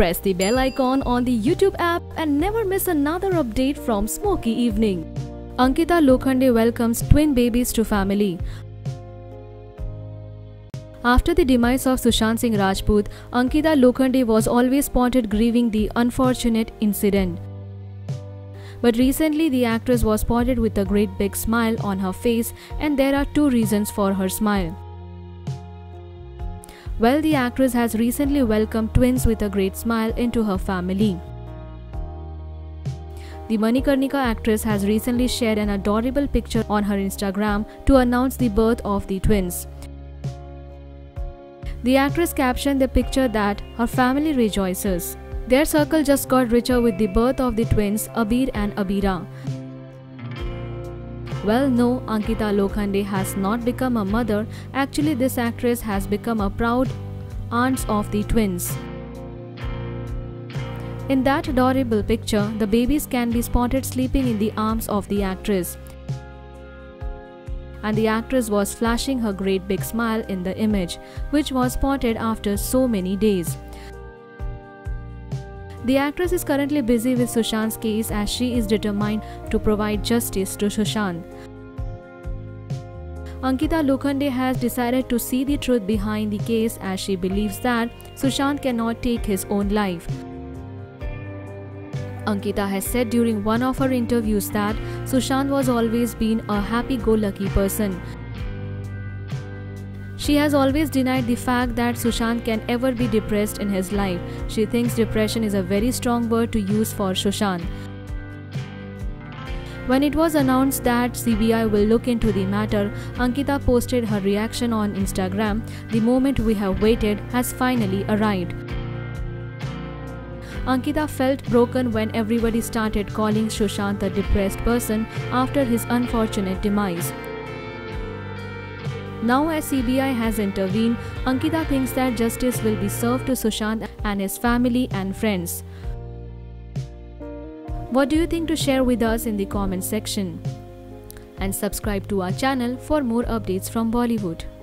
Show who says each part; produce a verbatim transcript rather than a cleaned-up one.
Speaker 1: Press the bell icon on the YouTube app and never miss another update from Smoky Evening. Ankita Lokhande welcomes twin babies to family. After the demise of Sushant Singh Rajput, Ankita Lokhande was always spotted grieving the unfortunate incident. But recently the actress was spotted with a great big smile on her face, and there are two reasons for her smile. Well, the actress has recently welcomed twins with a great smile into her family. The Manikarnika actress has recently shared an adorable picture on her Instagram to announce the birth of the twins. The actress captioned the picture that her family rejoices. Their circle just got richer with the birth of the twins Abir and Abira. Well, no, Ankita Lokhande has not become a mother. Actually, this actress has become a proud aunt of the twins. In that adorable picture, the babies can be spotted sleeping in the arms of the actress. And the actress was flashing her great big smile in the image, which was spotted after so many days. The actress is currently busy with Sushant's case as she is determined to provide justice to Sushant. Ankita Lokhande has decided to see the truth behind the case as she believes that Sushant cannot take his own life. Ankita has said during one of her interviews that Sushant was always been a happy-go-lucky person. She has always denied the fact that Sushant can ever be depressed in his life. She thinks depression is a very strong word to use for Sushant. When it was announced that C B I will look into the matter, Ankita posted her reaction on Instagram. The moment we have waited has finally arrived. Ankita felt broken when everybody started calling Sushant a depressed person after his unfortunate demise. Now, as C B I has intervened, Ankita thinks that justice will be served to Sushant and his family and friends. What do you think? To share with us in the comment section. And subscribe to our channel for more updates from Bollywood.